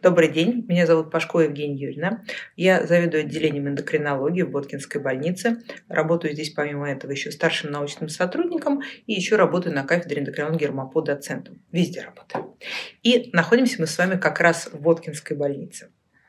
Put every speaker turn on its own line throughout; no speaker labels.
Добрый день, меня зовут Пашко Евгения Юрьевна. Я заведую отделением эндокринологии в Боткинской больнице. Работаю здесь помимо этого еще старшим научным сотрудником и еще работаю на кафедре эндокринологии РМАПО доцентом. Везде работаю. И находимся мы с вами как раз в Боткинской больнице.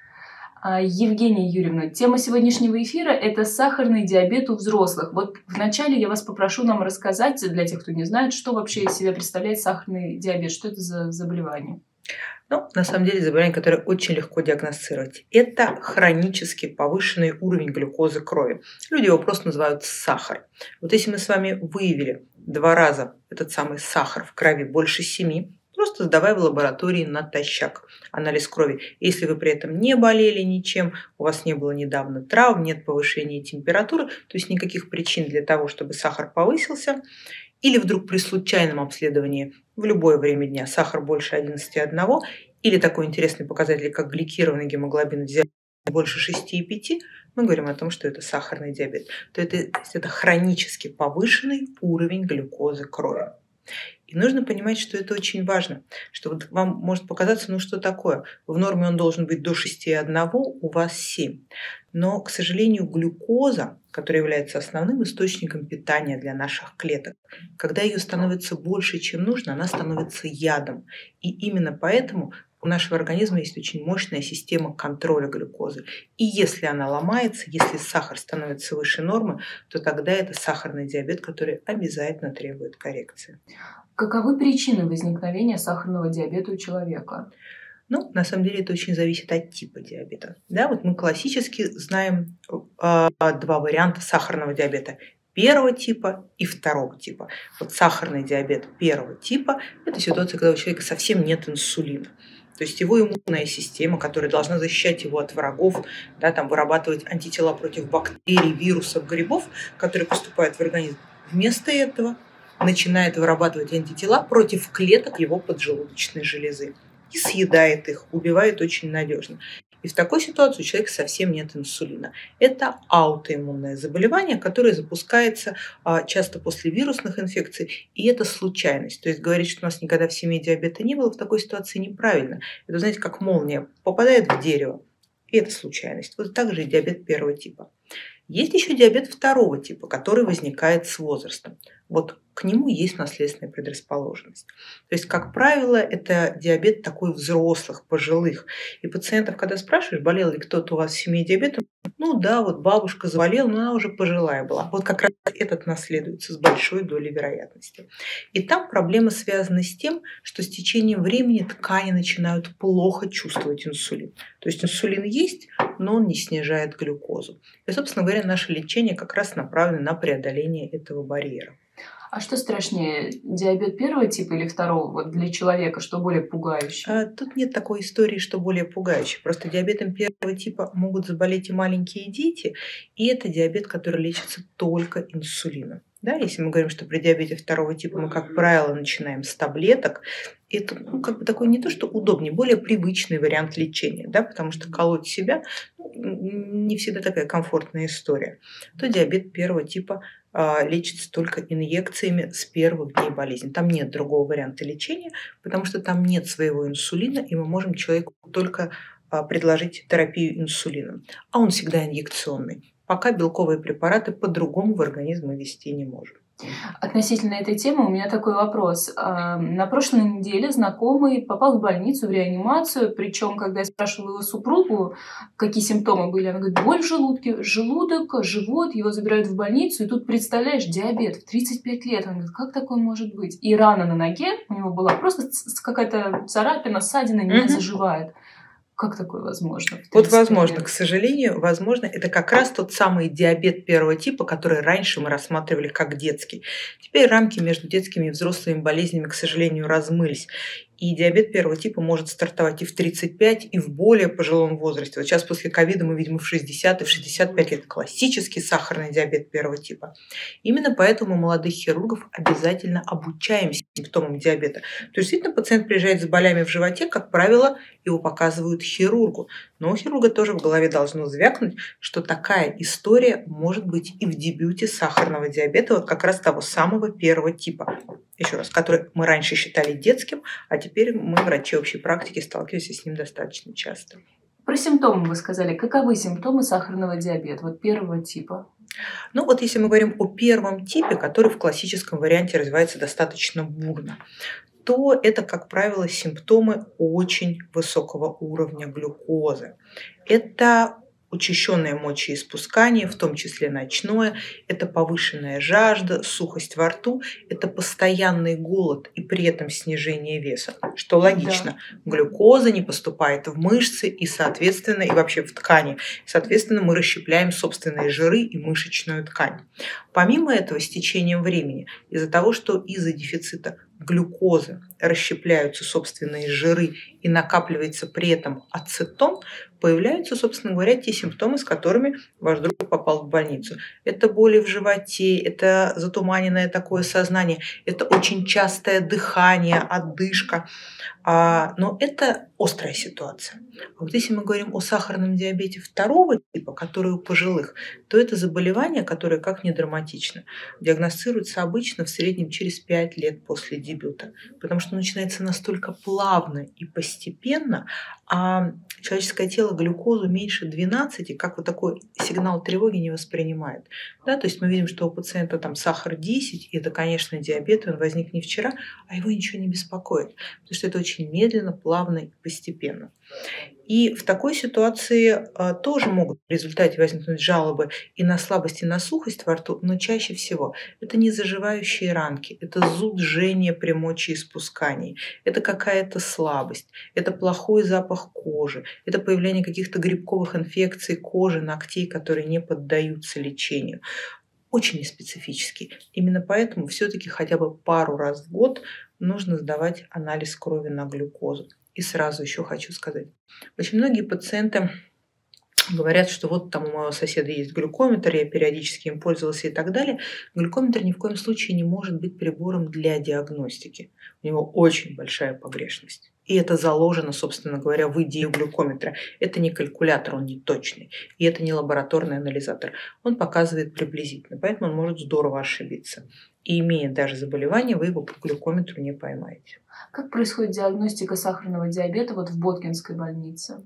Евгения Юрьевна, тема сегодняшнего эфира – это сахарный диабет у взрослых. Вот вначале я вас попрошу нам рассказать, для тех, кто не знает, что вообще из себя представляет сахарный диабет, что это за заболевание?
Ну, на самом деле заболевание, которое очень легко диагностировать. Это хронически повышенный уровень глюкозы крови. Люди его просто называют сахар. Вот если мы с вами выявили 2 раза этот самый сахар в крови больше 7, просто сдавай в лаборатории натощак анализ крови. Если вы при этом не болели ничем, у вас не было недавно травм, нет повышения температуры, то есть никаких причин для того, чтобы сахар повысился, или вдруг при случайном обследовании в любое время дня сахар больше 11,1, или такой интересный показатель, как гликированный гемоглобин взяли больше 6,5, мы говорим о том, что это сахарный диабет. То это хронически повышенный уровень глюкозы крови. И нужно понимать, что это очень важно, что вот вам может показаться, ну что такое, в норме он должен быть до 6,1, у вас 7. Но, к сожалению, глюкоза, которая является основным источником питания для наших клеток, когда ее становится больше, чем нужно, она становится ядом. И именно поэтому у нашего организма есть очень мощная система контроля глюкозы. И если она ломается, если сахар становится выше нормы, то тогда это сахарный диабет, который обязательно требует коррекции.
Каковы причины возникновения сахарного диабета у человека?
Ну, на самом деле это очень зависит от типа диабета. Да, вот мы классически знаем 2 варианта сахарного диабета. 1 типа и 2 типа. Вот сахарный диабет 1 типа – это ситуация, когда у человека совсем нет инсулина. То есть его иммунная система, которая должна защищать его от врагов, да, там, вырабатывать антитела против бактерий, вирусов, грибов, которые поступают в организм, вместо этого начинает вырабатывать антитела против клеток его поджелудочной железы и съедает их, убивает очень надежно. И в такой ситуации у человека совсем нет инсулина. Это аутоиммунное заболевание, которое запускается часто после вирусных инфекций, и это случайность. То есть говорить, что у нас никогда в семье диабета не было, в такой ситуации неправильно. Это, знаете, как молния попадает в дерево, и это случайность. Вот так же и диабет 1 типа. Есть еще диабет 2 типа, который возникает с возрастом. Вот к нему есть наследственная предрасположенность. То есть, как правило, это диабет такой взрослых, пожилых. И пациентов, когда спрашиваешь, болел ли кто-то у вас в семье диабетом, ну да, вот бабушка заболела, но она уже пожилая была. Вот как раз этот наследуется с большой долей вероятности. И там проблема связана с тем, что с течением времени ткани начинают плохо чувствовать инсулин. То есть инсулин есть, но он не снижает глюкозу. И, собственно говоря, наше лечение как раз направлено на преодоление этого барьера.
А что страшнее, диабет 1 типа или 2? Вот для человека что более пугающее?
Тут нет такой истории, что более пугающее. Просто диабетом 1 типа могут заболеть и маленькие дети, и это диабет, который лечится только инсулином. Да, если мы говорим, что при диабете 2 типа мы, как правило, начинаем с таблеток, это как бы такой не то, что удобнее, более привычный вариант лечения, да, потому что колоть себя не всегда такая комфортная история. То диабет 1 типа лечится только инъекциями с первых дней болезни. Там нет другого варианта лечения, потому что там нет своего инсулина, и мы можем человеку только предложить терапию инсулином. А он всегда инъекционный. Пока белковые препараты по-другому в организм мы ввести не можем.
Относительно этой темы у меня такой вопрос. На прошлой неделе знакомый попал в больницу, в реанимацию, причем, когда я спрашивала его супругу, какие симптомы были, она говорит, боль в желудке, желудок, живот, его забирают в больницу, и тут, представляешь, диабет в 35 лет. Он говорит, как такое может быть? И рана на ноге у него была, просто какая-то царапина, ссадина не заживает. Как такое возможно?
Вот возможно, к сожалению, возможно, это как раз тот самый диабет 1 типа, который раньше мы рассматривали как детский. Теперь рамки между детскими и взрослыми болезнями, к сожалению, размылись. И диабет 1 типа может стартовать и в 35, и в более пожилом возрасте. Вот сейчас после ковида мы видим и в 60, и в 65 лет классический сахарный диабет 1 типа. Именно поэтому молодых хирургов обязательно обучаем симптомам диабета. То есть действительно пациент приезжает с болями в животе, как правило, его показывают хирургу. Но у хирурга тоже в голове должно звякнуть, что такая история может быть и в дебюте сахарного диабета, вот как раз того самого 1 типа. еще раз, который мы раньше считали детским, а теперь мы, врачи общей практики, сталкиваемся с ним достаточно часто.
Про симптомы вы сказали. Каковы симптомы сахарного диабета, вот первого типа?
Ну вот если мы говорим о первом типе, который в классическом варианте развивается достаточно бурно, то это, как правило, симптомы очень высокого уровня глюкозы. Это учащенное мочеиспускание, в том числе ночное, это повышенная жажда, сухость во рту, это постоянный голод и при этом снижение веса, что логично. Глюкоза не поступает в мышцы и, соответственно, и вообще в ткани. Соответственно, мы расщепляем собственные жиры и мышечную ткань. Помимо этого, с течением времени, из-за того, что из-за дефицита глюкозы расщепляются собственные жиры и накапливается при этом ацетон, появляются, собственно говоря, те симптомы, с которыми ваш друг попал в больницу. Это боли в животе, это затуманенное такое сознание, это очень частое дыхание, одышка. Но это острая ситуация. А вот если мы говорим о сахарном диабете второго типа, который у пожилых, то это заболевание, которое, как ни драматично, диагностируется обычно в среднем через 5 лет после дебюта, потому что начинается настолько плавно и постепенно, а человеческое тело глюкозу меньше 12, как вот такой сигнал тревоги не воспринимает. Да, то есть мы видим, что у пациента там сахар 10, и это, конечно, диабет, он возник не вчера, а его ничего не беспокоит, потому что это очень медленно, плавно и постепенно. И в такой ситуации тоже могут в результате возникнуть жалобы и на слабость, и на сухость во рту, но чаще всего это не заживающие ранки, это зуд, жжение при мочеиспускании, это какая-то слабость, это плохой запах кожи, это появление каких-то грибковых инфекций кожи, ногтей, которые не поддаются лечению. Очень неспецифический. Именно поэтому все-таки хотя бы пару раз в год нужно сдавать анализ крови на глюкозу. И сразу еще хочу сказать, очень многие пациенты говорят, что вот там у моего соседа есть глюкометр, я периодически им пользовался и так далее. Глюкометр ни в коем случае не может быть прибором для диагностики. У него очень большая погрешность. И это заложено, собственно говоря, в идею глюкометра. Это не калькулятор, он не точный. И это не лабораторный анализатор. Он показывает приблизительно, поэтому он может здорово ошибиться. И имея даже заболевание, вы его по глюкометру не поймаете.
Как происходит диагностика сахарного диабета вот в Боткинской больнице?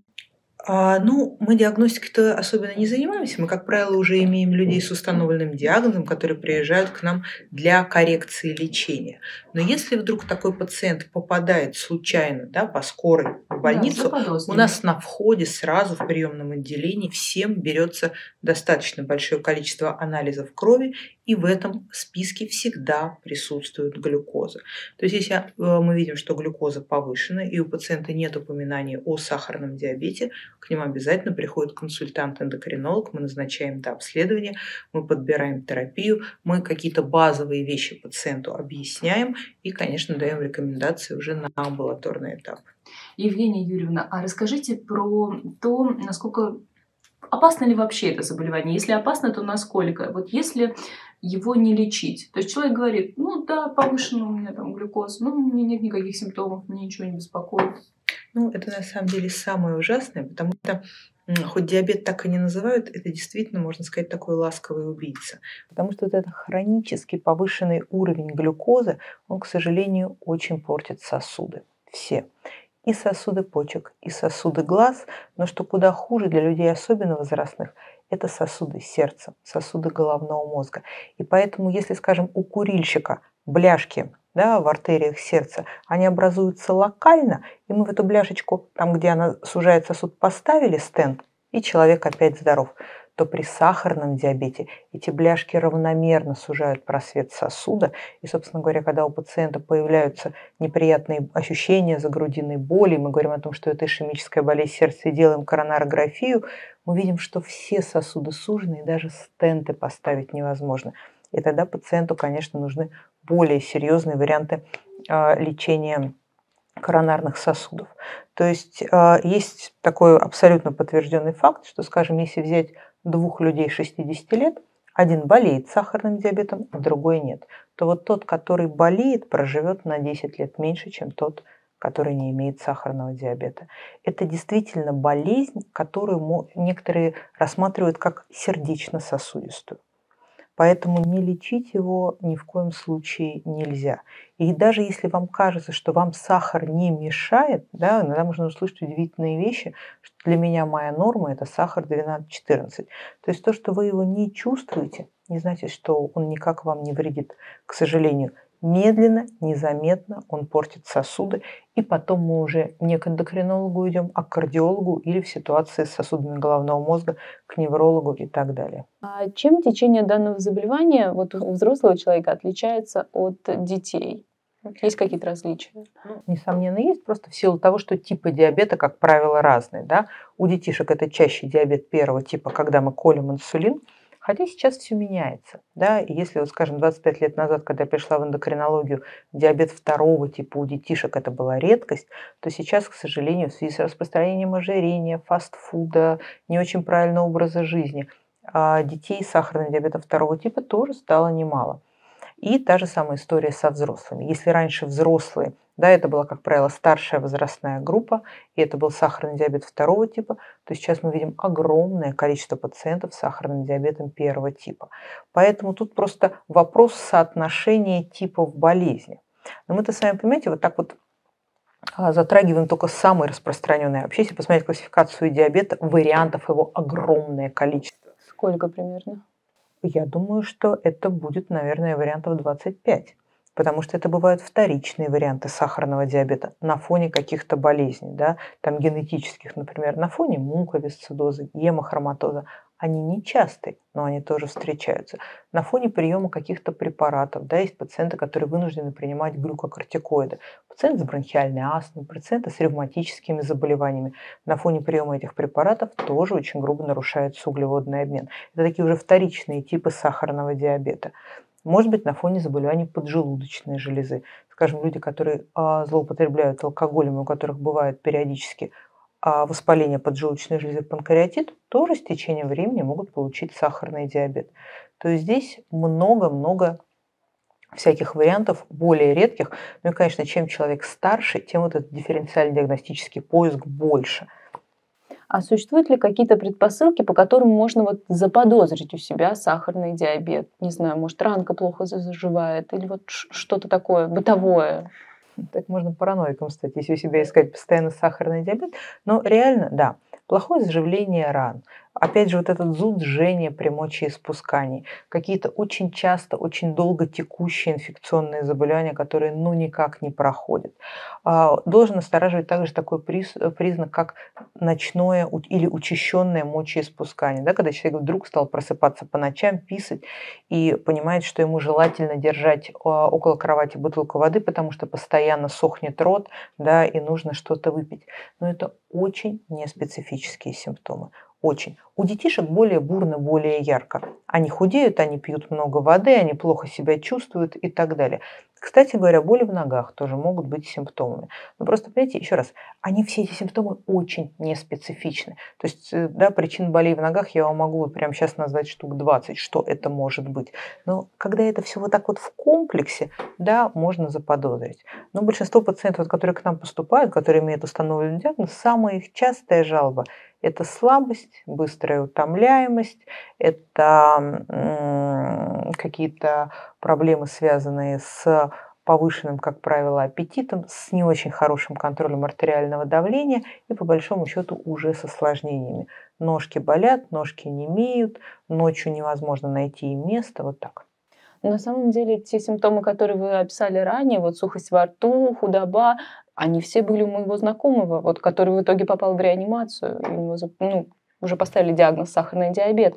Мы диагностикой-то особенно не занимаемся. Мы, как правило, уже имеем людей с установленным диагнозом, которые приезжают к нам для коррекции лечения. Но если вдруг такой пациент попадает случайно, по скорой в больницу, у нас на входе сразу в приемном отделении всем берется достаточно большое количество анализов крови, и в этом списке всегда присутствует глюкоза. То есть если мы видим, что глюкоза повышена, и у пациента нет упоминания о сахарном диабете, к нему обязательно приходит консультант-эндокринолог, мы назначаем обследование, мы подбираем терапию, мы какие-то базовые вещи пациенту объясняем и, конечно, даем рекомендации уже на амбулаторный этап.
Евгения Юрьевна, а расскажите про то, насколько опасно ли вообще это заболевание? Если опасно, то насколько? Вот если его не лечить. То есть человек говорит, повышена у меня там глюкоза, у меня нет никаких симптомов, мне ничего не беспокоит.
Это на самом деле самое ужасное, потому что хоть диабет так и не называют, это действительно, можно сказать, такой ласковый убийца. Потому что вот этот хронически повышенный уровень глюкозы, он, к сожалению, очень портит сосуды. Все. И сосуды почек, и сосуды глаз, но что куда хуже для людей, особенно возрастных, это сосуды сердца, сосуды головного мозга. И поэтому, если, скажем, у курильщика бляшки в артериях сердца, они образуются локально, и мы в эту бляшечку, там, где она сужает сосуд, поставили стенд, и человек опять здоров, то при сахарном диабете эти бляшки равномерно сужают просвет сосуда. И, собственно говоря, когда у пациента появляются неприятные ощущения загрудинной боли, мы говорим о том, что это ишемическая болезнь сердца, и делаем коронарографию, мы видим, что все сосуды сужены, и даже стенты поставить невозможно. И тогда пациенту, конечно, нужны более серьезные варианты лечения коронарных сосудов. То есть есть такой абсолютно подтвержденный факт, что, скажем, если взять 2 людей 60 лет, один болеет сахарным диабетом, а другой нет, то вот тот, который болеет, проживет на 10 лет меньше, чем тот, который не имеет сахарного диабета. Это действительно болезнь, которую некоторые рассматривают как сердечно-сосудистую. Поэтому не лечить его ни в коем случае нельзя. И даже если вам кажется, что вам сахар не мешает, да, иногда можно услышать удивительные вещи, что для меня моя норма – это сахар 12-14. То есть то, что вы его не чувствуете, не значит, что он никак вам не вредит. К сожалению, медленно, незаметно он портит сосуды, и потом мы уже не к эндокринологу идем, а к кардиологу или в ситуации с сосудами головного мозга к неврологу и так далее.
А чем течение данного заболевания вот у взрослого человека отличается от детей? Есть какие-то различия?
Несомненно, есть, просто в силу того, что типы диабета, как правило, разные. Да? У детишек это чаще диабет первого типа, когда мы колем инсулин, хотя сейчас все меняется. Да? И если, вот, скажем, 25 лет назад, когда я пришла в эндокринологию, диабет второго типа у детишек это была редкость, то сейчас, к сожалению, в связи с распространением ожирения, фастфуда, не очень правильного образа жизни, детей с сахарным диабетом второго типа тоже стало немало. И та же самая история со взрослыми. Если раньше взрослые, да, это была, как правило, старшая возрастная группа, и это был сахарный диабет второго типа, то сейчас мы видим огромное количество пациентов с сахарным диабетом первого типа. Поэтому тут просто вопрос соотношения типов болезни. Но мы-то с вами, понимаете, вот так вот затрагиваем только самые распространенные. Вообще, если посмотреть классификацию диабета, вариантов его огромное количество.
Сколько примерно?
Я думаю, что это будет, наверное, вариантов 25, потому что это бывают вторичные варианты сахарного диабета на фоне каких-то болезней, да, там генетических, например, на фоне муковисцидоза, гемохроматоза. Они нечастые, но они тоже встречаются. На фоне приема каких-то препаратов, да, есть пациенты, которые вынуждены принимать глюкокортикоиды, пациенты с бронхиальной астмой, пациенты с ревматическими заболеваниями. На фоне приема этих препаратов тоже очень грубо нарушается углеводный обмен. Это такие уже вторичные типы сахарного диабета. Может быть, на фоне заболеваний поджелудочной железы. Скажем, люди, которые злоупотребляют алкоголем, у которых бывает периодически воспаление поджелудочной железы, панкреатит, тоже с течением времени могут получить сахарный диабет. То есть здесь много-много всяких вариантов, более редких. Ну и, конечно, чем человек старше, тем вот этот дифференциальный диагностический поиск больше.
А существуют ли какие-то предпосылки, по которым можно вот заподозрить у себя сахарный диабет? Не знаю, может, ранка плохо заживает или вот что-то такое бытовое?
Так можно параноиком стать, если у себя искать постоянно сахарный диабет. Но реально, да, плохое заживление ран. Опять же, вот этот зуд, жжение при мочеиспускании. Какие-то очень часто, очень долго текущие инфекционные заболевания, которые ну никак не проходят. Должен настораживать также такой признак, как ночное или учащенное мочеиспускание. Да, когда человек вдруг стал просыпаться по ночам, писать и понимает, что ему желательно держать около кровати бутылку воды, потому что постоянно сохнет рот, да, и нужно что-то выпить. Но это очень неспецифические симптомы. Очень. У детишек более бурно, более ярко. Они худеют, они пьют много воды, они плохо себя чувствуют и так далее. Кстати говоря, боли в ногах тоже могут быть симптомами. Но просто, понимаете, еще раз, они все эти симптомы очень неспецифичны. То есть, да, причин болей в ногах я вам могу вот прямо сейчас назвать штук 20, что это может быть. Но когда это все вот так вот в комплексе, да, можно заподозрить. Но большинство пациентов, которые к нам поступают, которые имеют установленный диагноз, самая их частая жалоба – это слабость, быстрая утомляемость, это какие-то проблемы, связанные с повышенным, как правило, аппетитом, с не очень хорошим контролем артериального давления и, по большому счету, уже с осложнениями. Ножки болят, ножки немеют, ночью невозможно найти им место, вот так.
На самом деле, те симптомы, которые вы описали ранее, вот сухость во рту, худоба, они все были у моего знакомого, вот, который в итоге попал в реанимацию, и у него уже поставили диагноз сахарный диабет.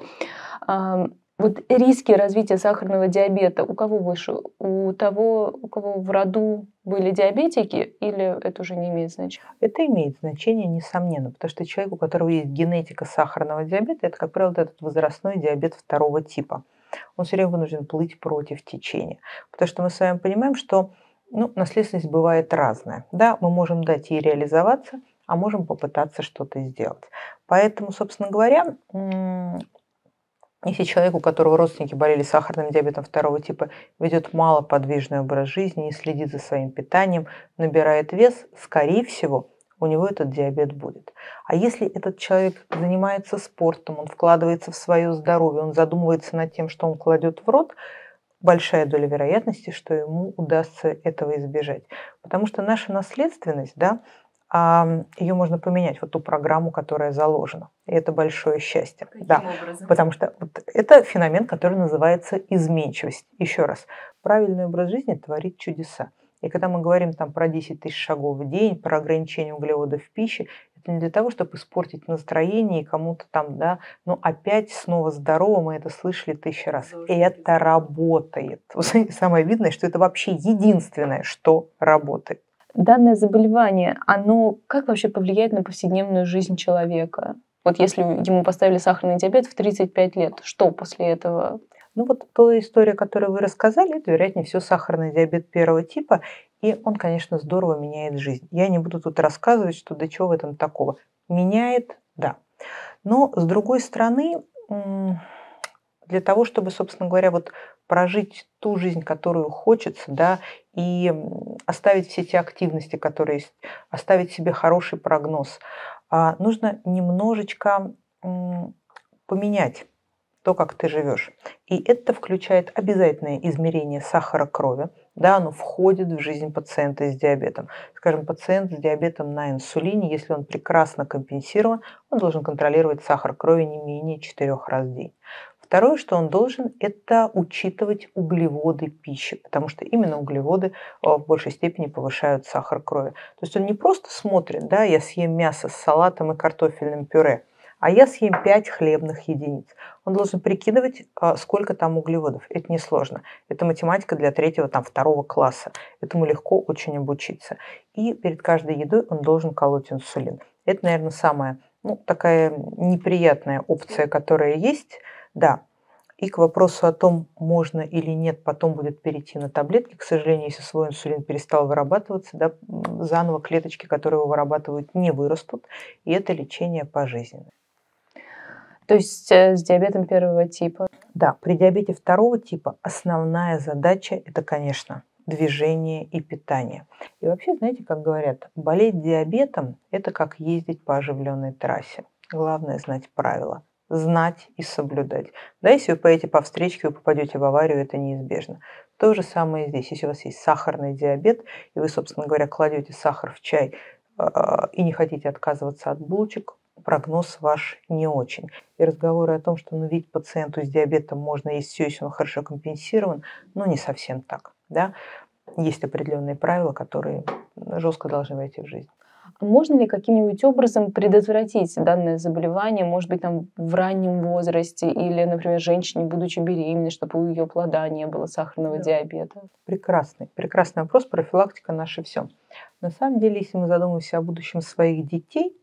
Вот риски развития сахарного диабета у кого выше? У того, у кого в роду были диабетики, или это уже не имеет значения?
Это имеет значение, несомненно, потому что человек, у которого есть генетика сахарного диабета, это, как правило, этот возрастной диабет второго типа. Он все время вынужден плыть против течения. Потому что мы с вами понимаем, что наследственность бывает разная. Да, мы можем дать ей реализоваться, а можем попытаться что-то сделать. Поэтому, собственно говоря, если человек, у которого родственники болели сахарным диабетом второго типа, ведет малоподвижный образ жизни, не следит за своим питанием, набирает вес, скорее всего, у него этот диабет будет. А если этот человек занимается спортом, он вкладывается в свое здоровье, он задумывается над тем, что он кладет в рот, большая доля вероятности, что ему удастся этого избежать. Потому что наша наследственность, да, ее можно поменять, вот ту программу, которая заложена. И это большое счастье.
Каким
Да,
образом?
потому что вот это феномен, который называется изменчивость. Еще раз, правильный образ жизни творит чудеса. И когда мы говорим там про 10 тысяч шагов в день, про ограничение углеводов в пище, это не для того, чтобы испортить настроение и кому-то там, да, но опять снова здорово, мы это слышали 1000 раз. И это работает. Вы знаете, самое видное, что это вообще единственное, что работает.
Данное заболевание, оно как вообще повлияет на повседневную жизнь человека? Вот если ему поставили сахарный диабет в 35 лет, что после этого?
Ну вот та история, которую вы рассказали, это, вероятнее всего, сахарный диабет первого типа, и он, конечно, здорово меняет жизнь. Я не буду тут рассказывать, что до чего в этом такого. Меняет, да. Но, с другой стороны, для того, чтобы, собственно говоря, вот прожить ту жизнь, которую хочется, да, и оставить все те активности, которые есть, оставить себе хороший прогноз, нужно немножечко поменять то, как ты живешь. И это включает обязательное измерение сахара крови. Да, оно входит в жизнь пациента с диабетом. Скажем, пациент с диабетом на инсулине, если он прекрасно компенсирован, он должен контролировать сахар крови не менее 4 раз в день. Второе, что он должен, это учитывать углеводы пищи, потому что именно углеводы в большей степени повышают сахар крови. То есть он не просто смотрит, да, я съем мясо с салатом и картофельным пюре, а я съем 5 хлебных единиц. Он должен прикидывать, сколько там углеводов. Это несложно. Это математика для 3-го, там, 2-го класса. Этому легко очень обучиться. И перед каждой едой он должен колоть инсулин. Это, наверное, самая такая неприятная опция, которая есть. Да. И к вопросу о том, можно или нет потом будет перейти на таблетки, к сожалению, если свой инсулин перестал вырабатываться, да, заново клеточки, которые его вырабатывают, не вырастут. И это лечение пожизненное.
То есть с диабетом первого типа?
Да, при диабете второго типа основная задача – это, конечно, движение и питание. И вообще, знаете, как говорят, болеть диабетом – это как ездить по оживленной трассе. Главное знать правила, знать и соблюдать. Да, если вы поедете по встречке, вы попадете в аварию, это неизбежно. То же самое здесь. Если у вас есть сахарный диабет, и вы, собственно говоря, кладете сахар в чай и не хотите отказываться от булочек, прогноз ваш не очень. И разговоры о том, что ведь пациенту с диабетом можно есть все, если он хорошо компенсирован, не совсем так. Да? Есть определенные правила, которые жестко должны войти в жизнь.
Можно ли каким-нибудь образом предотвратить данное заболевание, может быть, там в раннем возрасте или, например, женщине, будучи беременной, чтобы у ее плода не было сахарного диабета?
Прекрасный вопрос. Профилактика наше все. На самом деле, если мы задумаемся о будущем своих детей,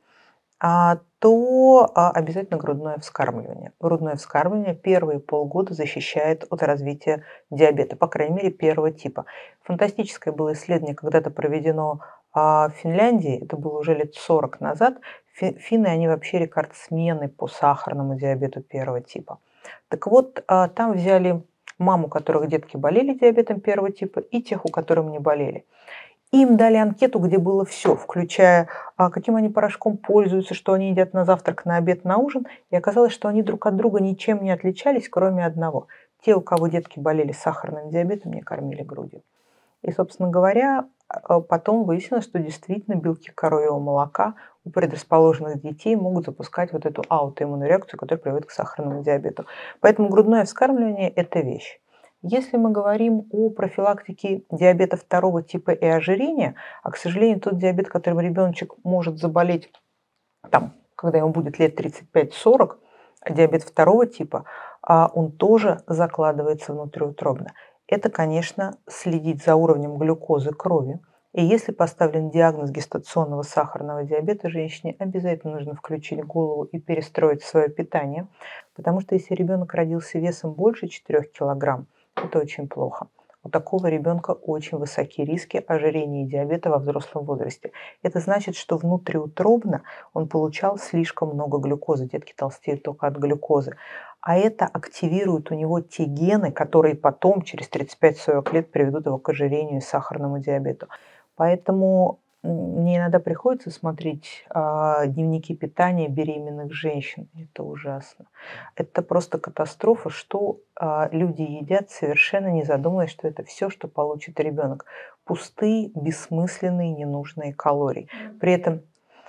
то обязательно грудное вскармливание. Грудное вскармливание первые полгода защищает от развития диабета, по крайней мере, первого типа. Фантастическое было исследование, когда-то проведено в Финляндии, это было уже лет 40 назад. Финны, они вообще рекордсмены по сахарному диабету первого типа. Так вот, там взяли мам, у которых детки болели диабетом первого типа, и тех, у которых не болели. Им дали анкету, где было все, включая, каким они порошком пользуются, что они едят на завтрак, на обед, на ужин. И оказалось, что они друг от друга ничем не отличались, кроме одного. Те, у кого детки болели сахарным диабетом, не кормили грудью. И, собственно говоря, потом выяснилось, что действительно белки коровьего молока у предрасположенных детей могут запускать вот эту аутоиммунную реакцию, которая приводит к сахарному диабету. Поэтому грудное вскармливание – это вещь. Если мы говорим о профилактике диабета второго типа и ожирения, к сожалению, тот диабет, которым ребеночек может заболеть, когда ему будет лет 35-40, диабет второго типа, он тоже закладывается внутриутробно. Это, конечно, следить за уровнем глюкозы крови. И если поставлен диагноз гестационного сахарного диабета, женщине обязательно нужно включить голову и перестроить свое питание, потому что если ребенок родился весом больше 4 килограмм, это очень плохо. У такого ребенка очень высокие риски ожирения и диабета во взрослом возрасте. Это значит, что внутриутробно он получал слишком много глюкозы. Детки толстеют только от глюкозы. А это активирует у него те гены, которые потом, через 35-40 лет, приведут его к ожирению и сахарному диабету. Поэтому Мне иногда приходится смотреть дневники питания беременных женщин. Это ужасно. Это просто катастрофа, что люди едят, совершенно не задумываясь, что это все, что получит ребенок. Пустые, бессмысленные, ненужные калории. При этом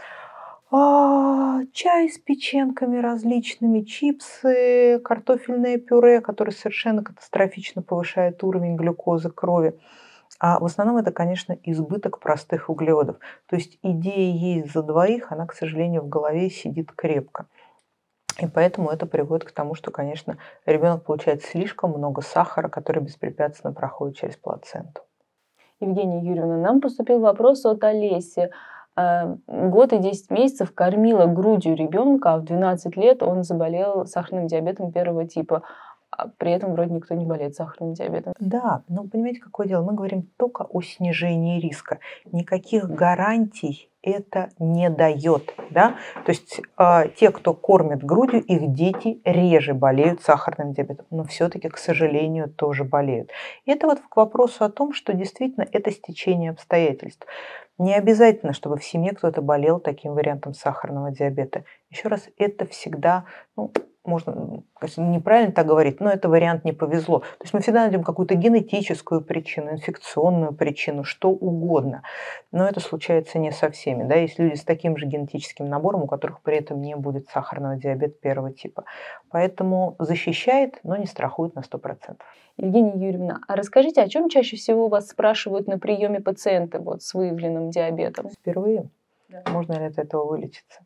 чай с печенками различными, чипсы, картофельное пюре, которое совершенно катастрофично повышает уровень глюкозы крови. А в основном это, конечно, избыток простых углеводов. То есть идея есть за двоих, она, к сожалению, в голове сидит крепко. И поэтому это приводит к тому, что, конечно, ребенок получает слишком много сахара, который беспрепятственно проходит через плаценту.
Евгения Юрьевна, нам поступил вопрос от Олеси. Год и 10 месяцев кормила грудью ребенка, а в 12 лет он заболел сахарным диабетом первого типа. А при этом вроде никто не болеет сахарным диабетом.
Да, но понимаете, какое дело? Мы говорим только о снижении риска. Никаких гарантий это не дает. Да? То есть те, кто кормит грудью, их дети реже болеют сахарным диабетом, но все-таки, к сожалению, тоже болеют. И это вот к вопросу о том, что действительно это стечение обстоятельств. Не обязательно, чтобы в семье кто-то болел таким вариантом сахарного диабета. Еще раз, это всегда, можно, конечно, неправильно так говорить, но это вариант не повезло. То есть мы всегда найдем какую-то генетическую причину, инфекционную причину, что угодно. Но это случается не со всеми. Да? Есть люди с таким же генетическим набором, у которых при этом не будет сахарного диабета первого типа. Поэтому защищает, но не страхует на 100%.
Евгения Юрьевна, а расскажите, о чем чаще всего вас спрашивают на приеме пациенты с выявленным диабетом?
Впервые? Да. Можно ли от этого вылечиться?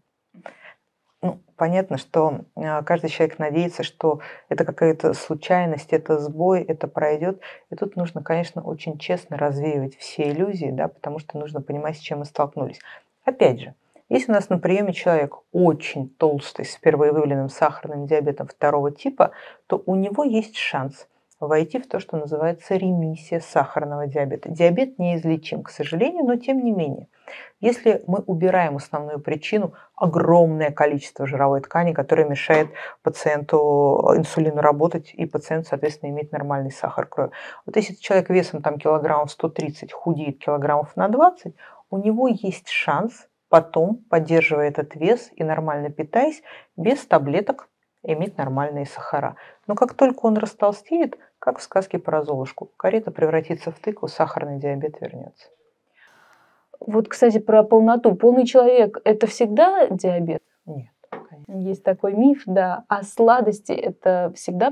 Понятно, что каждый человек надеется, что это какая-то случайность, это сбой, это пройдет. И тут нужно, конечно, очень честно развеивать все иллюзии, да, потому что нужно понимать, с чем мы столкнулись. Опять же, если у нас на приеме человек очень толстый, с впервые выявленным сахарным диабетом второго типа, то у него есть шанс войти в то, что называется ремиссия сахарного диабета. Диабет неизлечим, к сожалению, но тем не менее. Если мы убираем основную причину, огромное количество жировой ткани, которое мешает пациенту инсулину работать, и пациент, соответственно, имеет нормальный сахар крови. Вот если человек весом килограммов 130 худеет килограммов на 20, у него есть шанс потом, поддерживая этот вес и нормально питаясь, без таблеток иметь нормальные сахара. Но как только он растолстеет, как в сказке про Золушку, карета превратится в тыкву, сахарный диабет вернется.
Вот, кстати, про полноту. Полный человек – это всегда диабет?
Нет, конечно.
Есть такой миф, да. А сладости – это всегда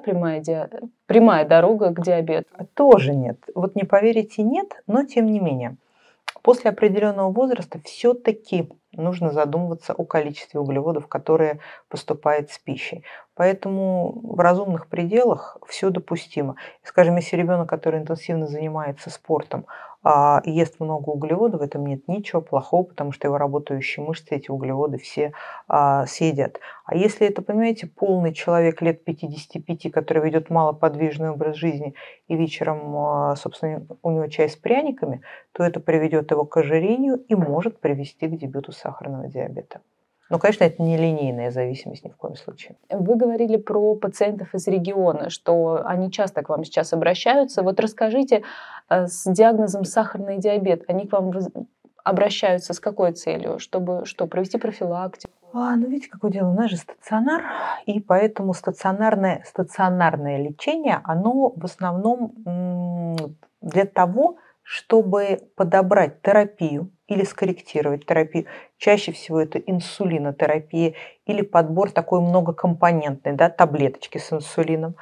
прямая дорога к диабету?
Тоже нет. Вот не поверите, нет, но тем не менее. После определенного возраста все-таки нужно задумываться о количестве углеводов, которые поступают с пищей. Поэтому в разумных пределах все допустимо. Скажем, если ребенок, который интенсивно занимается спортом, ест много углеводов, в этом нет ничего плохого, потому что его работающие мышцы эти углеводы все съедят. А если это, понимаете, полный человек лет 55, который ведет малоподвижный образ жизни, и вечером, собственно, у него чай с пряниками, то это приведет его к ожирению и может привести к дебюту сахарного диабета. Но, конечно, это не линейная зависимость ни в коем случае.
Вы говорили про пациентов из региона, что они часто к вам сейчас обращаются. Вот расскажите, с диагнозом сахарный диабет, они к вам обращаются с какой целью? Чтобы провести профилактику?
Видите, какое дело, у нас же стационар, и поэтому стационарное лечение, оно в основном для того, чтобы подобрать терапию или скорректировать терапию. Чаще всего это инсулинотерапия или подбор такой многокомпонентный, да, таблеточки с инсулином,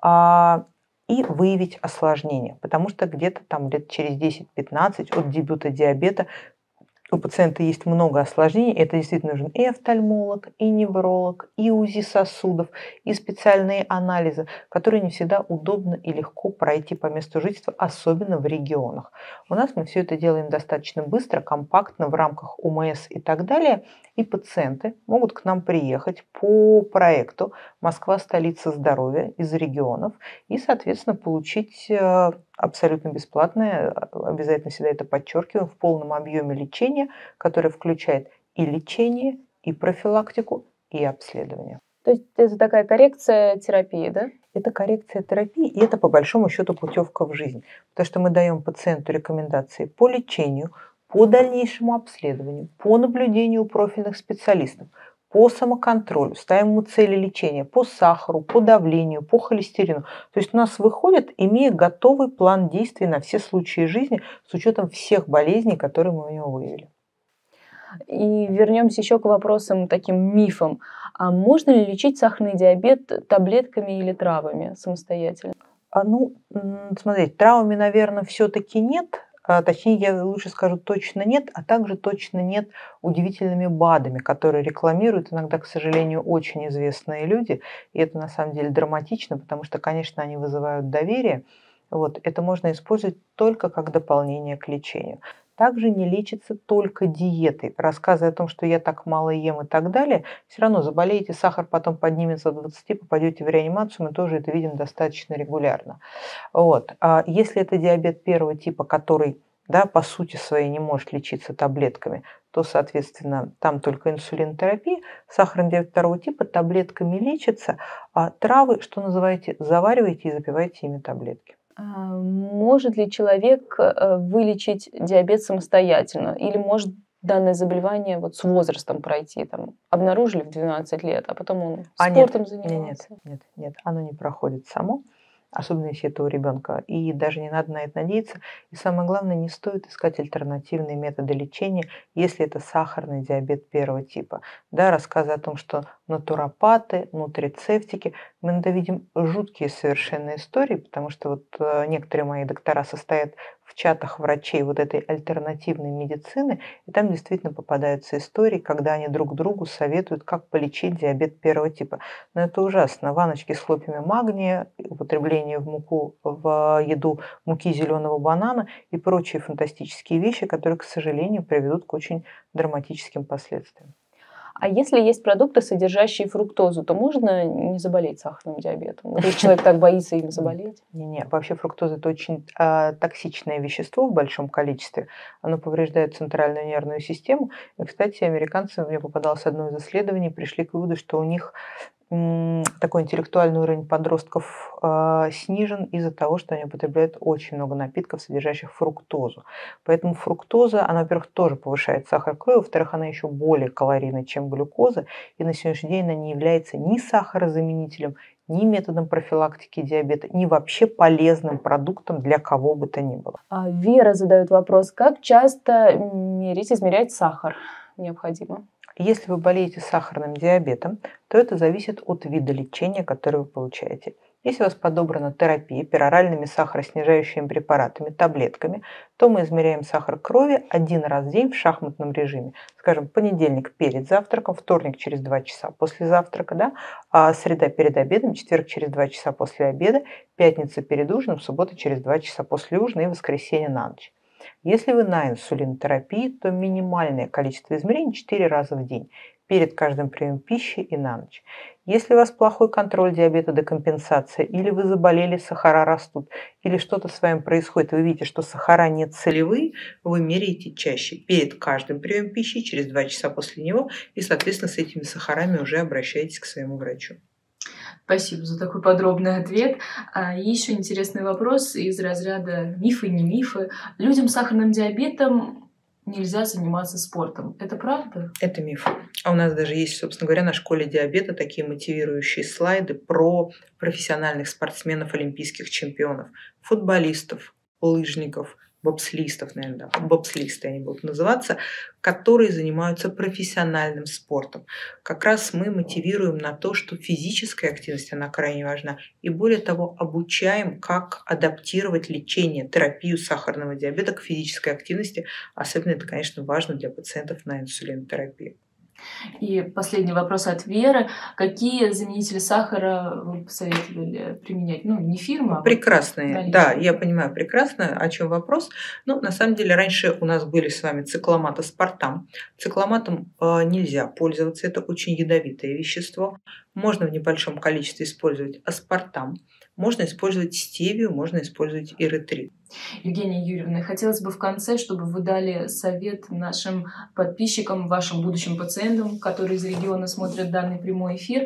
и выявить осложнения. Потому что где-то там лет через 10-15 от дебюта диабета у пациента есть много осложнений. Это действительно нужен и офтальмолог, и невролог, и УЗИ сосудов, и специальные анализы, которые не всегда удобно и легко пройти по месту жительства, особенно в регионах. У нас мы все это делаем достаточно быстро, компактно, в рамках УМС и так далее. И пациенты могут к нам приехать по проекту «Москва – столица здоровья» из регионов и, соответственно, получить абсолютно бесплатное, обязательно всегда это подчеркиваем, в полном объеме лечения, которое включает и лечение, и профилактику, и обследование.
То есть это такая коррекция терапии, да?
Это коррекция терапии, и это по большому счету путевка в жизнь. Потому что мы даем пациенту рекомендации по лечению, по дальнейшему обследованию, по наблюдению у профильных специалистов, по самоконтролю, ставим ему цели лечения по сахару, по давлению, по холестерину. То есть у нас выходит, имея готовый план действий на все случаи жизни с учетом всех болезней, которые мы у него выявили.
И вернемся еще к вопросам, таким мифам. А можно ли лечить сахарный диабет таблетками или травами самостоятельно?
Смотрите, травмами, наверное, все-таки нет. Точнее, я лучше скажу, точно нет, а также точно нет удивительными БАДами, которые рекламируют иногда, к сожалению, очень известные люди. И это на самом деле драматично, потому что, конечно, они вызывают доверие. Это можно использовать только как дополнение к лечению. Также не лечится только диетой. Рассказы о том, что я так мало ем и так далее, все равно заболеете, сахар потом поднимется до 20, попадете в реанимацию, мы тоже это видим достаточно регулярно. А если это диабет первого типа, который, по сути своей не может лечиться таблетками, то, соответственно, там только инсулинотерапия. Сахарный диабет второго типа таблетками лечится, а травы, что называете, завариваете и запиваете ими таблетки.
Может ли человек вылечить диабет самостоятельно? Или может данное заболевание с возрастом пройти? Обнаружили в 12 лет, а потом он спортом занимается?
Нет, оно не проходит само. Особенно если это у ребенка. И даже не надо на это надеяться. И самое главное, не стоит искать альтернативные методы лечения, если это сахарный диабет первого типа. Рассказы о том, что натуропаты, нутрицептики, мы иногда видим жуткие совершенно истории, потому что некоторые мои доктора состоят в чатах врачей этой альтернативной медицины, и там действительно попадаются истории, когда они друг другу советуют, как полечить диабет первого типа. Но это ужасно. Ванночки с хлопьями магния, употребление в еду муки зеленого банана и прочие фантастические вещи, которые, к сожалению, приведут к очень драматическим последствиям.
А если есть продукты, содержащие фруктозу, то можно не заболеть сахарным диабетом? Если человек так боится им заболеть?
Вообще фруктоза – это очень токсичное вещество в большом количестве. Оно повреждает центральную нервную систему. И, кстати, американцы, мне попадалось одно из исследований, пришли к выводу, что у них такой интеллектуальный уровень подростков снижен из-за того, что они употребляют очень много напитков, содержащих фруктозу. Поэтому фруктоза, она, во-первых, тоже повышает сахар крови, во-вторых, она еще более калорийна, чем глюкоза, и на сегодняшний день она не является ни сахарозаменителем, ни методом профилактики диабета, ни вообще полезным продуктом для кого бы то ни было.
Вера задает вопрос, как часто измерять сахар необходимо?
Если вы болеете сахарным диабетом, то это зависит от вида лечения, которое вы получаете. Если у вас подобрана терапия пероральными сахароснижающими препаратами, таблетками, то мы измеряем сахар крови 1 раз в день в шахматном режиме. Скажем, понедельник перед завтраком, вторник через 2 часа после завтрака, среда перед обедом, четверг через 2 часа после обеда, пятница перед ужином, суббота через 2 часа после ужина и воскресенье на ночь. Если вы на инсулинотерапии, то минимальное количество измерений 4 раза в день, перед каждым приемом пищи и на ночь. Если у вас плохой контроль диабета, декомпенсация, или вы заболели, сахара растут, или что-то с вами происходит, вы видите, что сахара не целевые, вы меряете чаще, перед каждым приемом пищи, через 2 часа после него, и, соответственно, с этими сахарами уже обращаетесь к своему врачу.
Спасибо за такой подробный ответ. И еще интересный вопрос из разряда мифы, не мифы. Людям с сахарным диабетом нельзя заниматься спортом. Это правда?
Это миф. А у нас даже есть, собственно говоря, на школе диабета такие мотивирующие слайды про профессиональных спортсменов, олимпийских чемпионов, футболистов, лыжников, бобслистов, наверное, бобслисты они будут называться, которые занимаются профессиональным спортом. Как раз мы мотивируем на то, что физическая активность, она крайне важна. И более того, обучаем, как адаптировать лечение, терапию сахарного диабета к физической активности. Особенно это, конечно, важно для пациентов на инсулинотерапии.
И последний вопрос от Веры. Какие заменители сахара вы посоветовали применять? Не фирма, а
прекрасные. Да, я понимаю прекрасно, о чем вопрос. На самом деле, раньше у нас были с вами цикломат аспартам. Цикломатом нельзя пользоваться, это очень ядовитое вещество. Можно в небольшом количестве использовать аспартам. Можно использовать стевию, можно использовать эритрит.
Евгения Юрьевна, хотелось бы в конце, чтобы вы дали совет нашим подписчикам, вашим будущим пациентам, которые из региона смотрят данный прямой эфир,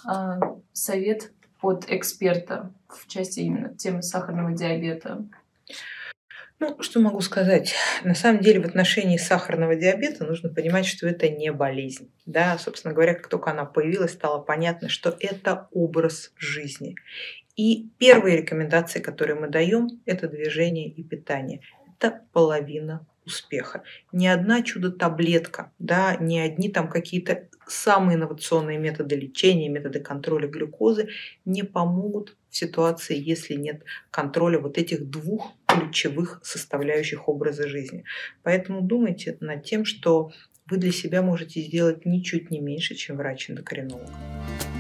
совет от эксперта в части именно темы сахарного диабета.
Ну, что могу сказать? На самом деле в отношении сахарного диабета нужно понимать, что это не болезнь. Да, собственно говоря, как только она появилась, стало понятно, что это образ жизни. И первые рекомендации, которые мы даем, это движение и питание. Это половина успеха. Ни одна чудо-таблетка, да, ни одни там какие-то самые инновационные методы лечения, методы контроля глюкозы не помогут в ситуации, если нет контроля вот этих двух ключевых составляющих образа жизни. Поэтому думайте над тем, что вы для себя можете сделать ничуть не меньше, чем врач-эндокринолог.